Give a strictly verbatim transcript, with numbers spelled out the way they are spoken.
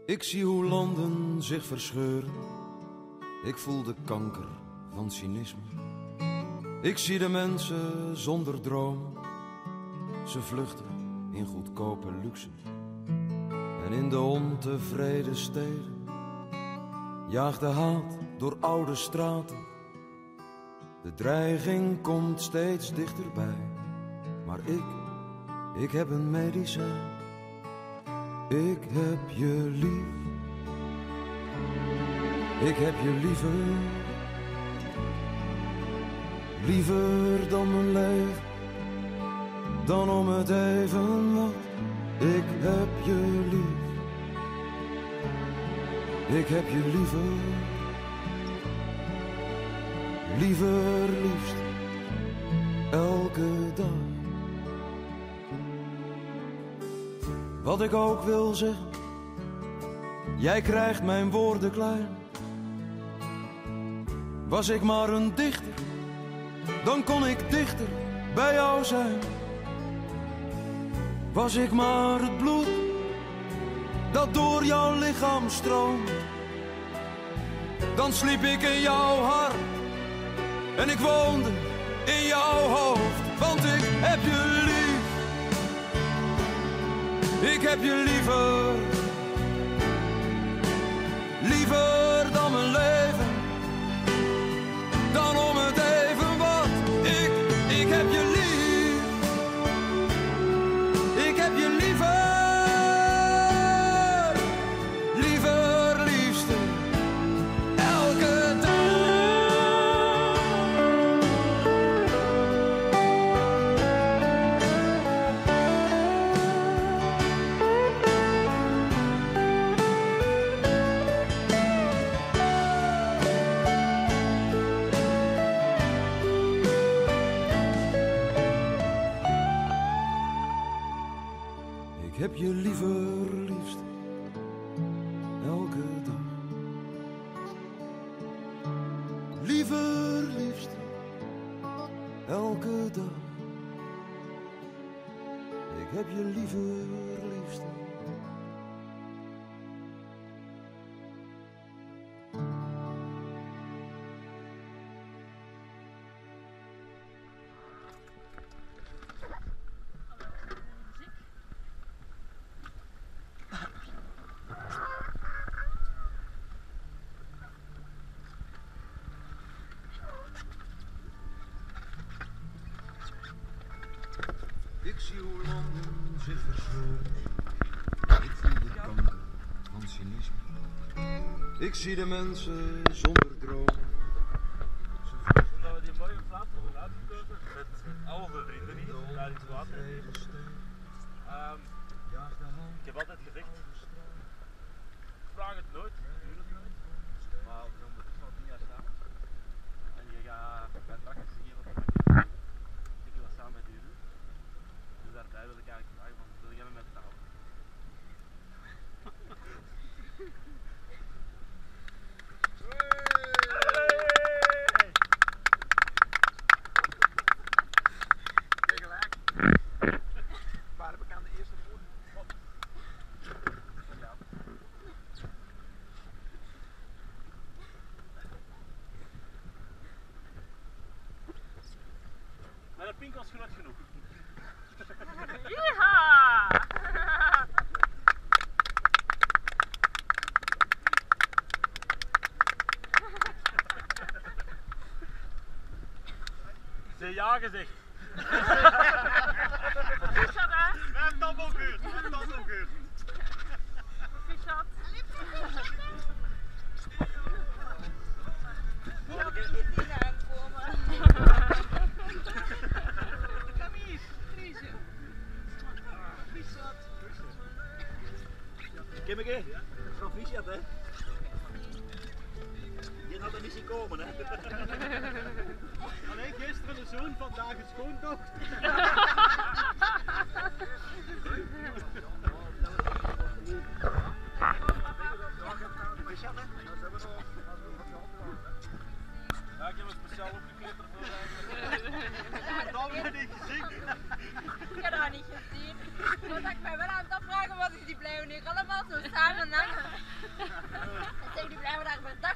Ik zie hoe landen zich verscheuren. Ik voel de kanker van cynisme. Ik zie de mensen zonder droom. Ze vluchten in goedkope luxe. En in de ontevreden steden jaagt de haat door oude straten. De dreiging komt steeds dichterbij. Maar ik, ik heb een medicijn. Ik heb je lief. Ik heb je liever. Liever dan mijn leven. Dan om het even wat. Ik heb je lief. Ik heb je liever. Liever liefst. Elke dag. Wat ik ook wil zeggen. Jij krijgt mijn woorden klein. Was ik maar een dichter, dan kon ik dichter bij jou zijn. Was ik maar het bloed dat door jouw lichaam stroomt, dan sliep ik in jouw hart en ik woonde in jouw hoofd. Want ik heb je lief. Ik heb je liever. Liever dan mijn leven. Dan om het even wat. Ik, ik heb je lief. Ik heb je liever. Liever, liefste. Elke dag. Ik heb je liever, liefst, elke dag. Liever, liefst, elke dag. Ik heb je liever, liefst. Ik zie hoe landen zich verscheuren. Ik voel de kanker van cynisme. Ik zie de mensen zonder droom. Ze vluchten. Dat we die mooie plaats hebben uitgekozen met al onze vrienden hier, daar iets water. Um, ik heb altijd gezegd, vraag het nooit, doe het nooit. Maar we zijn ondertussen al tien jaar samen. En je gaat bij drankjes geven op de ik wil dat samen met u doen. Dus daarbij wil ik eigenlijk vragen, van, wil jij met mij trouwen? Tegelijk. Waar heb ik aan de eerste voet? Ja. Maar de pink was groot genoeg. Yeeha! Ze ja gezegd. Proficiat, hè? Mijn tampelgeurt, mijn tampelgeurt. Proficiat. Ja, ik moet niet in aankomen. Kom hier, Friese. Proficiat. Kim ik hè? Proficiat hè? Je had er niet zien komen hè? Alleen gisteren de zoon, vandaag een schoondochter. Ja, ik heb een speciaal opgekleed ervoor eigenlijk. Dat heb ik niet gezien. Ik heb dat niet gezien. Wat ik mij wel aan het afvragen was, is die blijven nu allemaal zo samen hangen. En zeg, die blijven daar per dag